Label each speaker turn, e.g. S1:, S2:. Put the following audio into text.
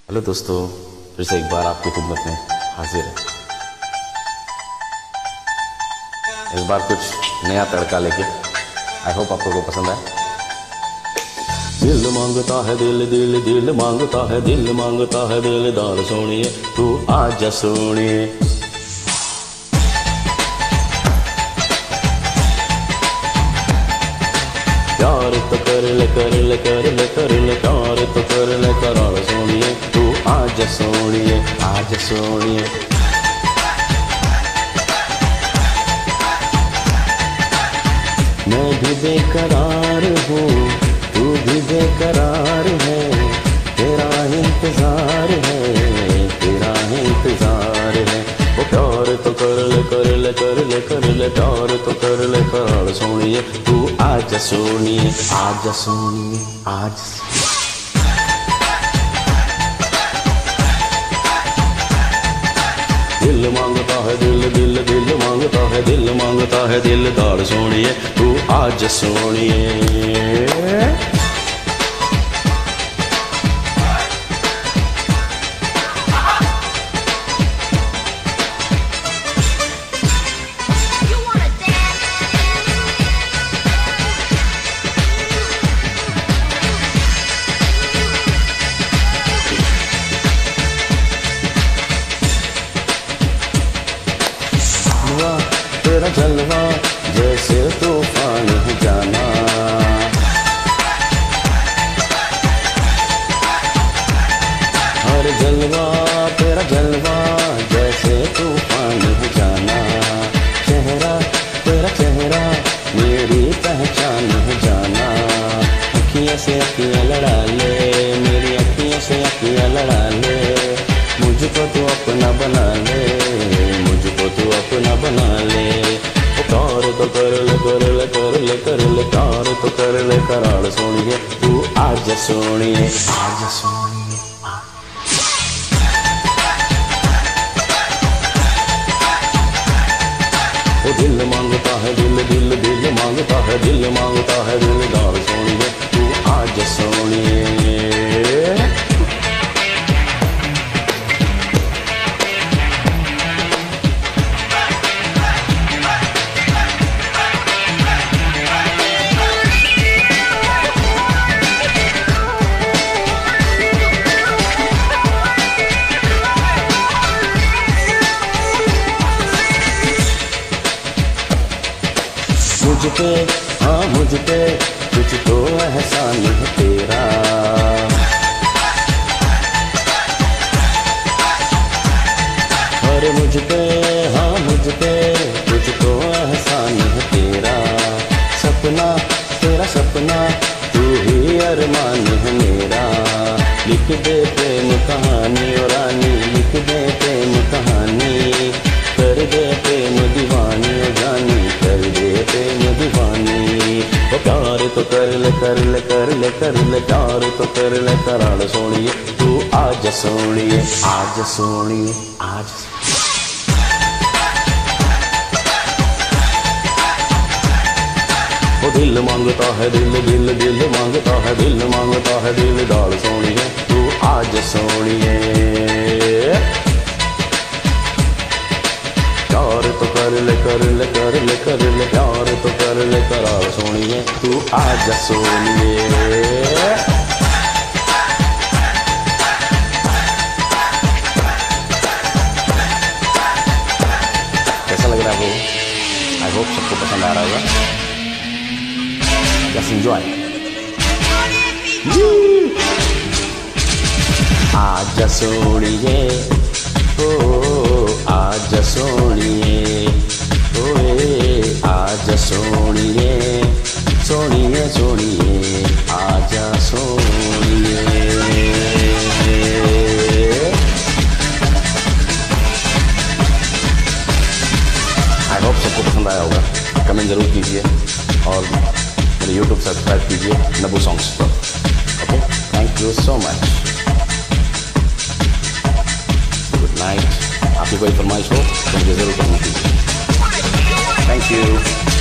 S1: Hello दोस्तों, फिर से एक बार आपकी खिदमत में हाजिर है। इस बार कुछ नया तड़का लेके आई होप आप लोगों को पसंद आए। दिल मांगता है दिल दिल दिल मांगता है दिल मांगता है दिलदार सोनिए तू आजा सोनिए। प्यार तो कर ले कर ले कर ले कर ले प्यार तो कर ले करार सोनिए तू आजा सोनिए आजा सोनिए। मैं भी बेकरार हूँ तू भी बेकरार है, तेरा इंतजार है तेरा इंतजार है। वो प्यार तो कर ले कर ले कर ले कर ले प्यार तो कर ले करार सोनिए तू आजा सोनिए आजा सोनिए आजा। दिल मांगता है दिल दिल दिल मांगता है दिल मांगता है दिलदार सोनिए तू आजा सोनिए। तेरा जलवा जैसे तूफान जाना, हर जलवा तेरा जलवा जैसे तूफान जाना। चेहरा तेरा चेहरा मेरी पहचान जाना। अखियाँ से अखियाँ लड़ा ले मेरी अखियाँ से अखियाँ लड़ा ले, मुझको तू अपना बना ले मुझको तू अपना बना ले। प्यार तो कर ले कर ले कर ले कर ले प्यार तो कर ले करार सोनिए तू आजा सोनिए आजा सोनिए। वो दिल मांगता है दिल दिल दिल मांगता है दिल मांगता है दिलदार सोनिए तू आजा सोनिए। मुझ पे हाँ मुझ पे कुछ तो एहसान है तेरा, अरे मुझ पे हाँ मुझ पे कुछ तो एहसान है तेरा। सपना तेरा सपना तू ही अरमान है मेरा। लिख दे प्रेम कहानी और रानी लिख दे प्रेम कहानी, कर दे प्रेम दीवानी जानी कर दे प्रेम दीवानी। वो प्यार तो कर ले कर ले कर ले कर ले प्यार तो कर ले करार सोनिए तू आजा सोनिए आजा सोनिए आजा। वो दिल मांगता है दिल दिल दिल मांगता है दिल मांगता है दिलदार सोनिए तू आजा सोनिए। प्यार तो कर ले कर ले कर ले कर ले प्यार तो कर ले करार सोनिए तू आजा सोनिए। कैसा लग रहा है वो? आई होप सबको पसंद आ रहा होगा। Just enjoy. आजा सोनिए ओ आजा सोनिए ओए आजा सोनिए सोनिए सोनिए आजा सोनिए। आई होप सबको पसंद आया होगा। कमेंट जरूर कीजिए और मेरे यूट्यूब सब्सक्राइब कीजिए नबू सॉन्ग्स पर। Okay, thank you so much. Good night. आपकी कोई फरमाइश हो तो मुझे जरूर करना कीजिए। Thank you.